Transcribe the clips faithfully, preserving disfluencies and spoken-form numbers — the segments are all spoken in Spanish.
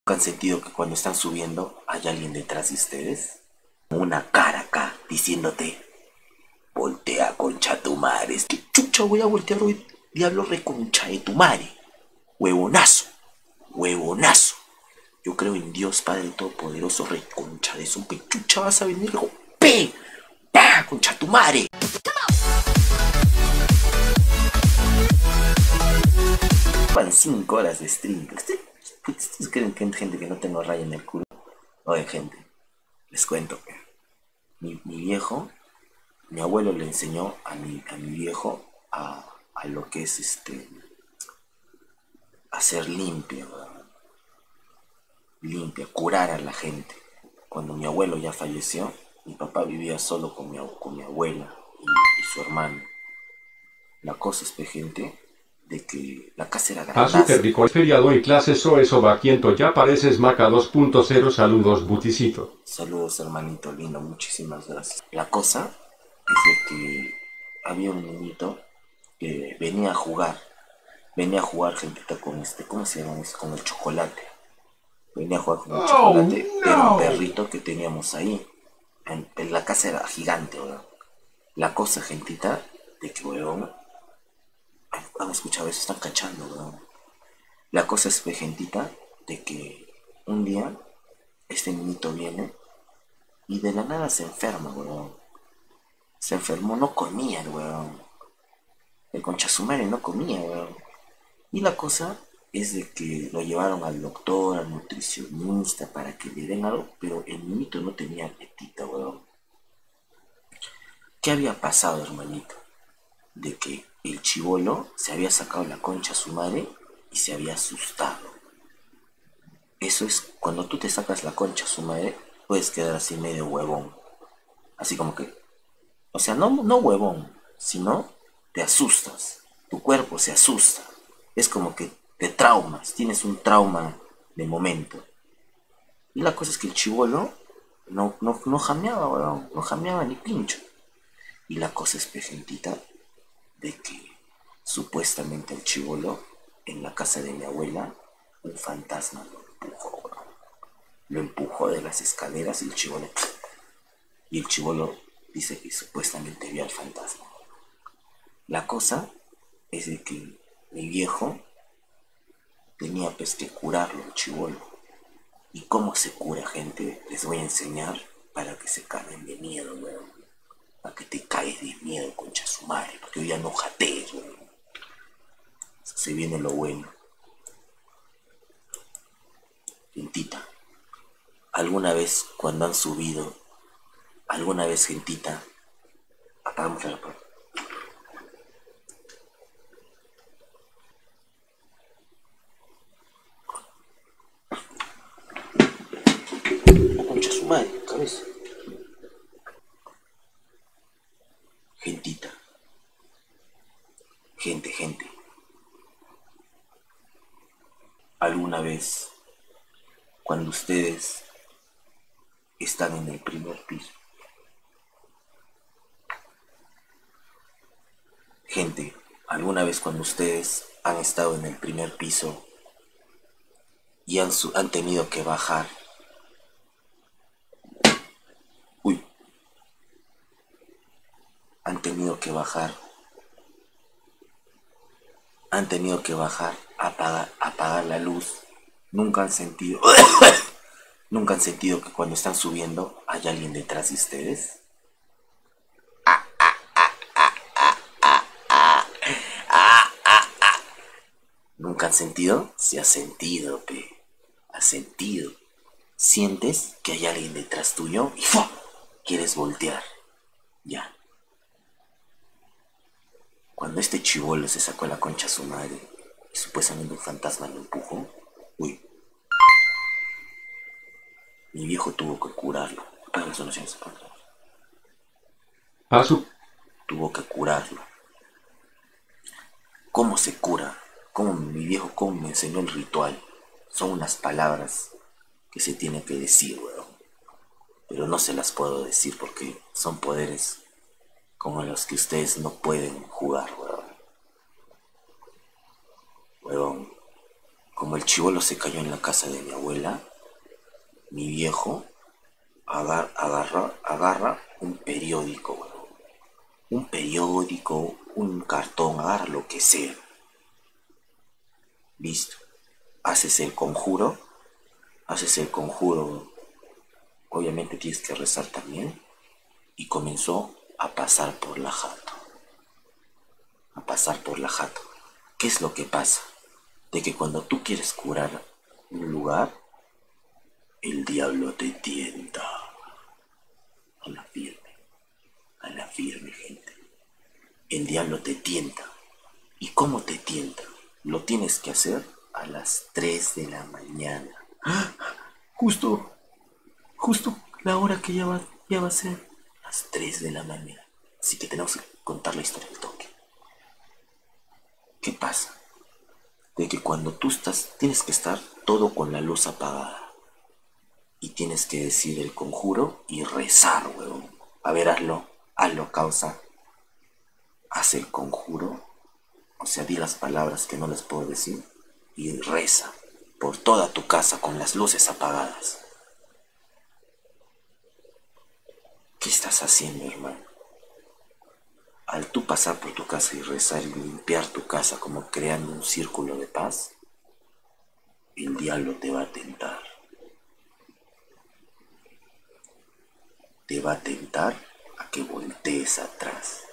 ¿Han sentido que cuando están subiendo hay alguien detrás de ustedes? Una cara acá diciéndote, voltea concha tu madre. Es que chucha voy a voltear hoy, diablo reconcha de tu madre. Huevonazo, huevonazo. Yo creo en Dios Padre Todopoderoso, reconcha de su pechucha vas a venir, hijo. ¡Pe! ¡Pa! ¡Concha tu madre! Van cinco horas de stream. ¿Ustedes creen que hay gente que no tengo raya en el culo? Oye, gente, les cuento que mi, mi viejo, mi abuelo le enseñó a mi, a mi viejo a, a lo que es este, hacer limpia, limpia, curar a la gente. Cuando mi abuelo ya falleció, mi papá vivía solo con mi, con mi abuela y, y su hermano. La cosa es, gente, de que la casa era Ah, súper grandaza. rico. Es feriado en clase, so eso va quiento, ya pareces Maca dos punto cero, saludos buticito. Saludos, hermanito lindo, muchísimas gracias. La cosa es de que había un niñito que venía a jugar, venía a jugar, gentita, con este, ¿cómo se llama eso? Con el chocolate. Venía a jugar con el chocolate, era un perrito que teníamos ahí. En, en la casa era gigante, weón. La cosa, gentita, de que, weón, han escuchado eso, están cachando, weón. La cosa es, gentita, de que un día este niñito viene y de la nada se enferma, weón. Se enfermó, no comía el weón. El concha su madre no comía, weón. Y la cosa es de que lo llevaron al doctor, al nutricionista, para que le den algo, pero el niñito no tenía apetito, weón. ¿Qué había pasado, hermanito? De que el chibolo se había sacado la concha a su madre y se había asustado. Eso es, cuando tú te sacas la concha a su madre, puedes quedar así medio huevón. Así como que, o sea, no, no huevón, sino te asustas. Tu cuerpo se asusta. Es como que te traumas, tienes un trauma de momento. Y la cosa es que el chibolo no, no, no jameaba, weón, no jameaba ni pincho. Y la cosa es, pejentita, de que supuestamente el chibolo, en la casa de mi abuela, un fantasma lo empujó, weón. Lo empujó de las escaleras y el chibolo, y el chibolo dice que supuestamente vio al fantasma. La cosa es de que mi viejo tenía pues que curarlo, el chibolo. ¿Y cómo se cura, gente? Les voy a enseñar para que se caguen de miedo, weón. Para que te caes de miedo, concha su madre. Porque hoy ya no jatees, weón. Se viene lo bueno. Gentita, ¿alguna vez cuando han subido, alguna vez, gentita, apagamos la puerta? Oh, concha su madre, cabeza. Gentita, gente, gente, ¿alguna vez cuando ustedes están en el primer piso? Gente, ¿alguna vez cuando ustedes han estado en el primer piso y han, han tenido que bajar? Uy, han tenido que bajar. Han tenido que bajar, apagar, apagar la luz. Nunca han sentido, nunca han sentido que cuando están subiendo hay alguien detrás de ustedes. ¿Nunca han sentido? Se ha sentido, pe. Ha sentido. Sientes que hay alguien detrás tuyo y ¡fua! Quieres voltear. Ya. Cuando este chibolo se sacó la concha a su madre y supuestamente un fantasma lo empujó, uy, mi viejo tuvo que curarlo. Para las soluciones Ah, su... tuvo que curarlo. ¿Cómo se cura? ¿Cómo mi viejo cómo me enseñó el ritual? Son unas palabras que se tienen que decir, weón. Pero no se las puedo decir porque son poderes como los que ustedes no pueden jugar, weón. Weón, Como el chibolo se cayó en la casa de mi abuela, mi viejo agar, agarra, agarra un periódico, weón. Un periódico, un cartón, agarra lo que sea. Listo. Haces el conjuro, haces el conjuro, obviamente tienes que rezar también, y comenzó a pasar por la jato, a pasar por la jato. ¿Qué es lo que pasa? De que cuando tú quieres curar un lugar, el diablo te tienta. A la firme, a la firme, gente. El diablo te tienta. ¿Y cómo te tienta? Lo tienes que hacer a las tres de la mañana. Justo, justo la hora que ya va, ya va a ser las tres de la mañana. Así que tenemos que contar la historia del toque. ¿Qué pasa? De que cuando tú estás, tienes que estar todo con la luz apagada. Y tienes que decir el conjuro y rezar, huevón. A ver, hazlo, hazlo, causa. Haz el conjuro, o sea, di las palabras que no les puedo decir, y reza por toda tu casa con las luces apagadas. ¿Qué estás haciendo, hermano? Al tú pasar por tu casa y rezar y limpiar tu casa como creando un círculo de paz, el diablo te va a tentar. Te va a tentar a que voltees atrás.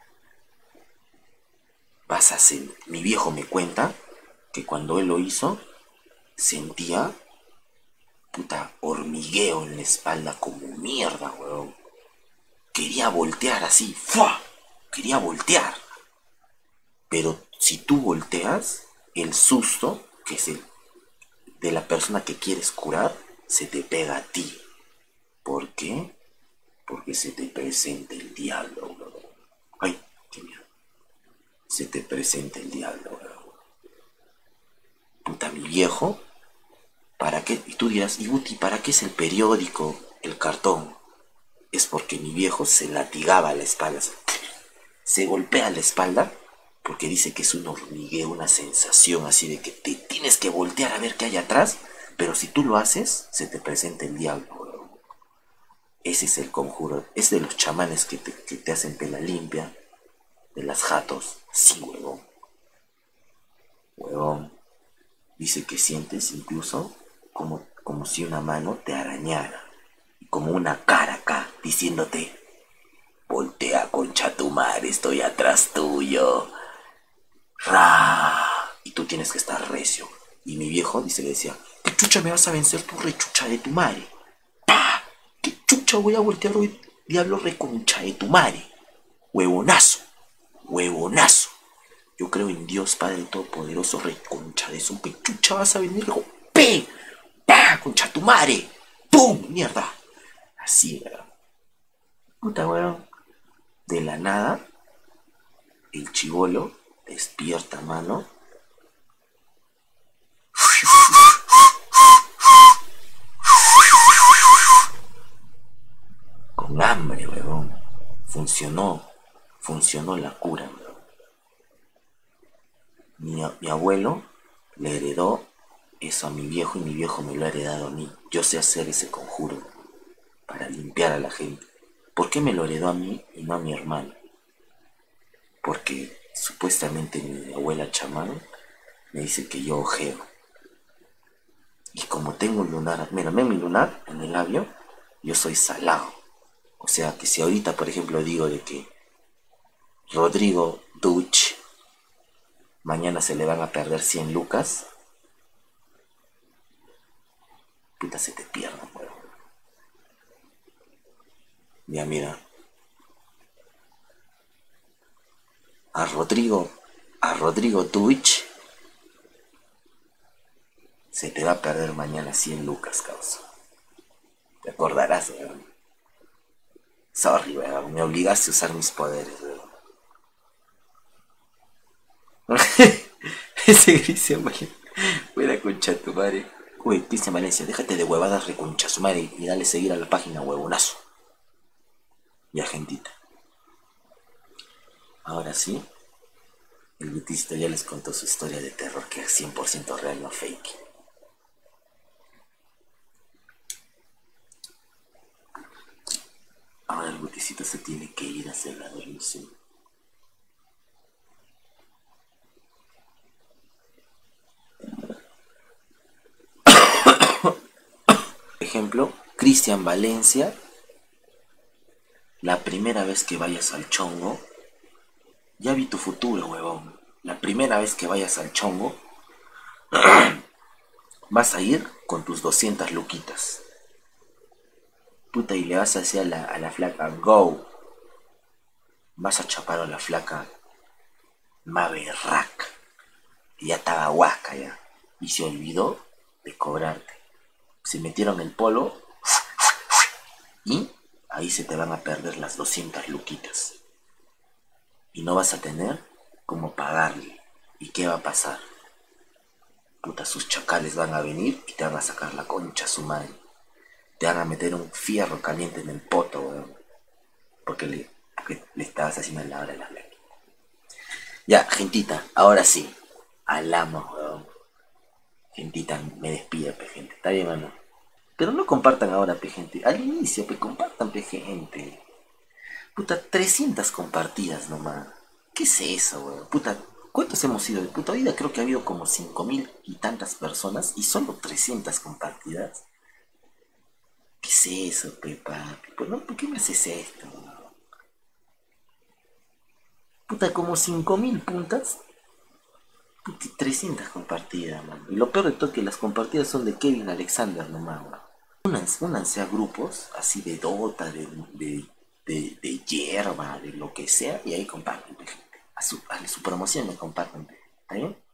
Vas a sentir, mi viejo me cuenta que cuando él lo hizo, sentía, puta, hormigueo en la espalda como mierda, weón. Quería voltear así, ¡fua! Quería voltear. Pero si tú volteas, el susto, que es el de la persona que quieres curar, se te pega a ti. ¿Por qué? Porque se te presenta el diablo, weón. Ay, qué mierda. Se te presenta el diablo, weón. Puta, mi viejo, ¿para qué? Y tú dirás, y Guti, ¿para qué es el periódico, el cartón? Es porque mi viejo se latigaba la espalda, se golpea la espalda, porque dice que es un hormigueo, una sensación así de que te tienes que voltear a ver qué hay atrás, pero si tú lo haces, se te presenta el diablo, weón. Ese es el conjuro, es de los chamanes que te, que te hacen pela limpia, de las jatos, sí, huevón. Huevón. Dice que sientes incluso como, como si una mano te arañara, como una cara acá, diciéndote, voltea, concha tu madre, estoy atrás tuyo. ¡Ra! Y tú tienes que estar recio. Y mi viejo dice, le decía, ¿qué chucha me vas a vencer tu rechucha de tu madre? ¡Pah! ¿Qué chucha voy a voltear hoy? Diablo reconcha de tu madre. Huevonazo, huevonazo. Yo creo en Dios Padre Todopoderoso, reconcha de su pechucha, vas a venir, ¡pe! ¡Pa! ¡Concha tu madre! ¡Pum! ¡Mierda! Así, ¿verdad? Puta, weón. De la nada, el chibolo despierta, mano. Con hambre, weón. Funcionó. Funcionó la cura, weón. Mi, mi abuelo le heredó eso a mi viejo y mi viejo me lo ha heredado a mí. Yo sé hacer ese conjuro para limpiar a la gente. ¿Por qué me lo heredó a mí y no a mi hermano? Porque supuestamente mi abuela chamán me dice que yo ojeo. Y como tengo un lunar, mira, mi lunar en el labio, yo soy salado. O sea que si ahorita, por ejemplo, digo de que Rodrigo Duch mañana se le van a perder cien lucas, puta, se te pierden, weón. Ya mira, a Rodrigo, a Rodrigo Twitch se te va a perder mañana cien lucas, causa. Te acordarás, weón. Sorry, weón, me obligaste a usar mis poderes, weón. Ese Cristian Valencia, buena concha tu madre. Uy, Cristian Valencia, déjate de huevadas, reconcha su madre, y dale seguir a la página, huevonazo. Y a gentita. Ahora sí, El Gutisito ya les contó su historia de terror, que es cien por ciento real, no fake. Ahora el Gutisito se tiene que ir a hacer la dormición. Ejemplo, Cristian Valencia, la primera vez que vayas al chongo, ya vi tu futuro, huevón. La primera vez que vayas al chongo, vas a ir con tus doscientas luquitas. Puta, y le vas a decir a la, a la flaca, go. Vas a chapar a la flaca más berraca. Y ya estaba huasca ya. Y se olvidó de cobrarte. Se metieron el polo y ahí se te van a perder las doscientas luquitas. Y no vas a tener cómo pagarle. ¿Y qué va a pasar? Puta, sus chacales van a venir y te van a sacar la concha a su madre. Te van a meter un fierro caliente en el poto, weón. Porque le, porque le estabas haciendo la hora de la black. Ya, gentita, ahora sí. Alamos, weón. Gentita, me despido, pe gente. ¿Está bien o no? Pero no compartan ahora, pe gente. Al inicio, pe, compartan, pe gente. Puta, trescientas compartidas nomás. ¿Qué es eso, weón? Puta, ¿cuántos hemos ido? Puta, hoy día creo que ha habido como cinco mil y tantas personas y solo trescientas compartidas. ¿Qué es eso, pe, papi? Pues no, ¿por qué me haces esto, weón? Puta, como cinco mil puntas. Puta, trescientas compartidas, man. Y lo peor de todo es que las compartidas son de Kevin Alexander nomás, weón. Únanse, únanse a grupos así de Dota, de, de, de, de hierba, de lo que sea, y ahí comparten, gente. A su, a su promoción me comparten, ¿está bien?